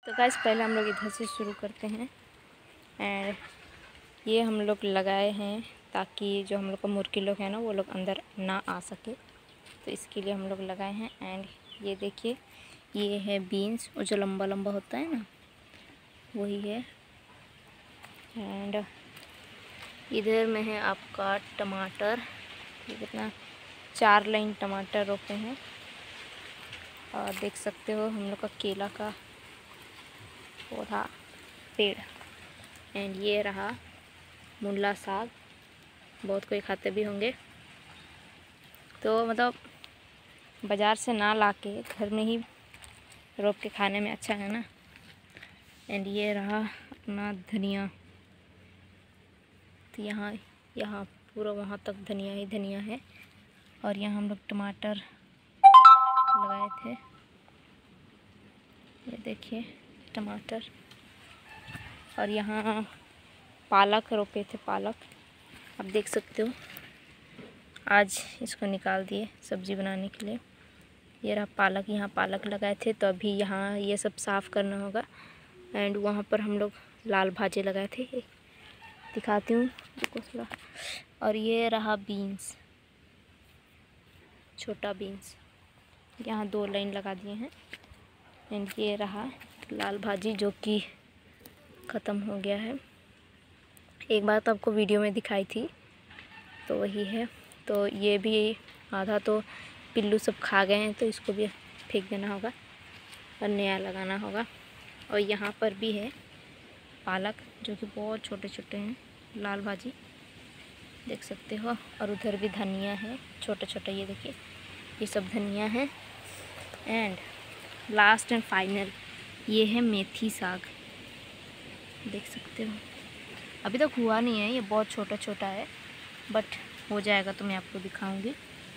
तो गाइस पहले हम लोग इधर से शुरू करते हैं। एंड ये हम लोग लगाए हैं ताकि जो हम लोग का मुर्गी लोग हैं ना वो लोग अंदर ना आ सके, तो इसके लिए हम लोग लगाए हैं। एंड ये देखिए, ये है बीन्स, वो जो लंबा लंबा होता है ना वही है। एंड इधर में है आपका टमाटर, ये कितना 4 लाइन टमाटर रोपे हैं। और देख सकते हो हम लोग का केला का पौधा पेड़। एंड ये रहा मुल्ला साग, बहुत कोई खाते भी होंगे, तो मतलब बाज़ार से ना लाके घर में ही रोप के खाने में अच्छा है ना। एंड ये रहा अपना धनिया, तो यहाँ पूरा वहाँ तक धनिया ही धनिया है। और यहाँ हम लोग टमाटर लगाए थे, ये देखिए टमाटर। और यहाँ पालक रोपे थे, पालक आप देख सकते हो, आज इसको निकाल दिए सब्ज़ी बनाने के लिए। ये रहा पालक, यहाँ पालक लगाए थे, तो अभी यहाँ ये सब साफ़ करना होगा। एंड वहाँ पर हम लोग लाल भाजे लगाए थे, ये दिखाती हूँ देखो थोड़ा। और ये रहा बीन्स, छोटा बीन्स, यहाँ 2 लाइन लगा दिए हैं। एंड ये रहा लाल भाजी जो कि ख़त्म हो गया है, एक बार तो आपको वीडियो में दिखाई थी, तो वही है। तो ये भी आधा तो पिल्लू सब खा गए हैं, तो इसको भी फेंक देना होगा और नया लगाना होगा। और यहाँ पर भी है पालक जो कि बहुत छोटे छोटे हैं, लाल भाजी देख सकते हो। और उधर भी धनिया है छोटा छोटा, ये देखिए ये सब धनिया है। एंड लास्ट एंड फाइनल ये है मेथी साग, देख सकते हो अभी तक हुआ नहीं है, ये बहुत छोटा छोटा है, बट हो जाएगा तो मैं आपको दिखाऊंगी।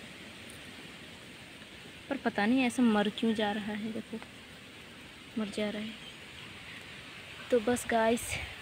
पर पता नहीं ऐसा मर क्यों जा रहा है, देखो मर जा रहा है। तो बस गाइस